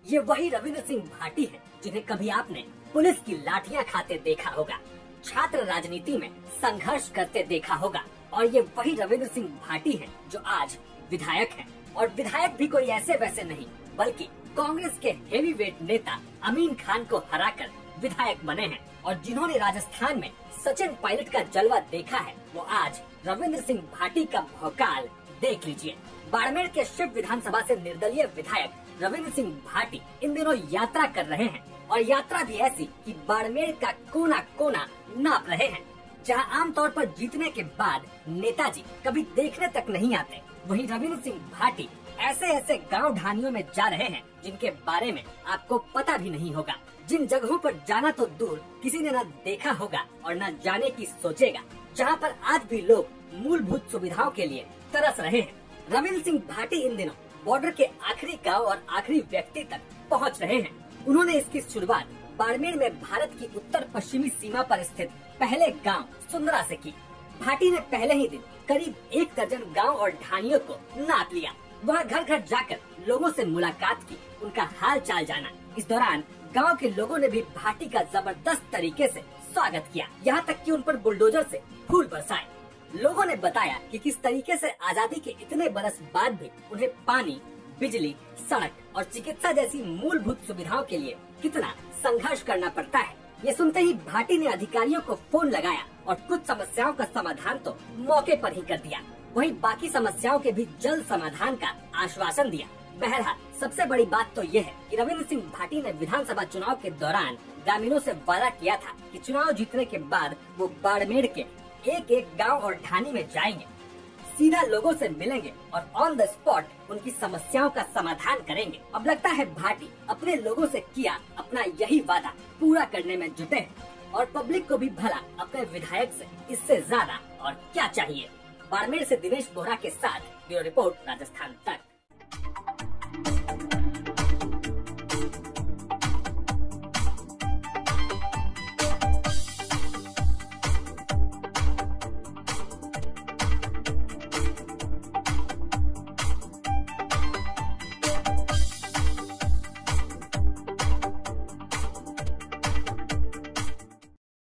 ये वही रविंद्र सिंह भाटी है जिन्हें कभी आपने पुलिस की लाठियां खाते देखा होगा, छात्र राजनीति में संघर्ष करते देखा होगा। और ये वही रविंद्र सिंह भाटी है जो आज विधायक है, और विधायक भी कोई ऐसे वैसे नहीं बल्कि कांग्रेस के हेवीवेट नेता अमीन खान को हराकर विधायक बने हैं। और जिन्होंने राजस्थान में सचिन पायलट का जलवा देखा है, वो आज रविंद्र सिंह भाटी का भौकाल देख लीजिए। बाड़मेर के शिव विधानसभा से निर्दलीय विधायक रविंद्र सिंह भाटी इन दिनों यात्रा कर रहे हैं, और यात्रा भी ऐसी कि बाड़मेर का कोना कोना नाप रहे हैं। जहां आमतौर पर जीतने के बाद नेताजी कभी देखने तक नहीं आते, वहीं रविंद्र सिंह भाटी ऐसे ऐसे गांव ढानियों में जा रहे हैं जिनके बारे में आपको पता भी नहीं होगा, जिन जगहों पर जाना तो दूर किसी ने न देखा होगा और न जाने की सोचेगा, जहां पर आज भी लोग मूलभूत सुविधाओं के लिए तरस रहे हैं। रविंद्र सिंह भाटी इन दिनों बॉर्डर के आखिरी गांव और आखिरी व्यक्ति तक पहुंच रहे हैं। उन्होंने इसकी शुरुआत बाड़मेर में भारत की उत्तर पश्चिमी सीमा पर स्थित पहले गांव सुंदरा से की। भाटी ने पहले ही दिन करीब 1 दर्जन गांव और ढानियों को नाप लिया। वह घर घर जाकर लोगों से मुलाकात की, उनका हाल चाल जाना। इस दौरान गांव के लोगों ने भी भाटी का जबरदस्त तरीके से स्वागत किया, यहाँ तक कि उन पर बुलडोजर से फूल बरसाए। लोगों ने बताया कि किस तरीके से आजादी के इतने बरस बाद भी उन्हें पानी, बिजली, सड़क और चिकित्सा जैसी मूलभूत सुविधाओं के लिए कितना संघर्ष करना पड़ता है। ये सुनते ही भाटी ने अधिकारियों को फोन लगाया और कुछ समस्याओं का समाधान तो मौके पर ही कर दिया, वहीं बाकी समस्याओं के भी जल्द समाधान का आश्वासन दिया। बहरहाल सबसे बड़ी बात तो ये है कि रविंद्र सिंह भाटी ने विधानसभा चुनाव के दौरान ग्रामीणों से वादा किया था कि चुनाव जीतने के बाद वो बाड़मेर के एक एक गांव और ढानी में जाएंगे, सीधा लोगों से मिलेंगे और ऑन द स्पॉट उनकी समस्याओं का समाधान करेंगे। अब लगता है भाटी अपने लोगों से किया अपना यही वादा पूरा करने में जुटे हैं, और पब्लिक को भी भला अपने विधायक से इससे ज्यादा और क्या चाहिए। बाड़मेर से दिनेश बोहरा के साथ ब्यूरो रिपोर्ट, राजस्थान तक।